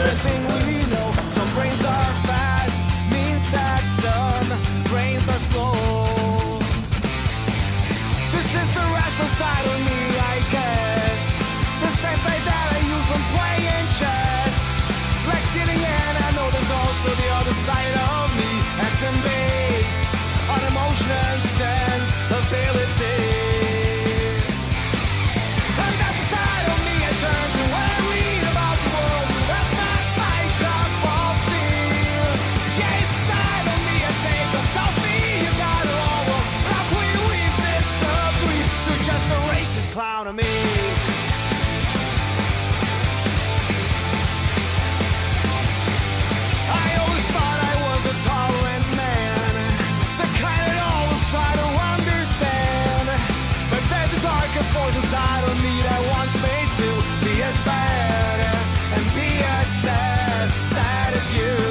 everything we know. Some brains are fast, means that some brains are slow. This is the rational side of me, I guess. The same side that I use when playing chess. Like sitting in, I know there's also the other side of me, acting based on emotion and sensibility. And that's the side of me I turn to when I read about the world. That's not my cup of tea. Yeah, it's the side of me I take up. Tells me you got it all wrong. But how can we disagree? You're just a racist clown to me. I always thought I was a tolerant man, the kind that always try to understand. But there's a darker force inside of me that wants me to be as bad and be as sad as you.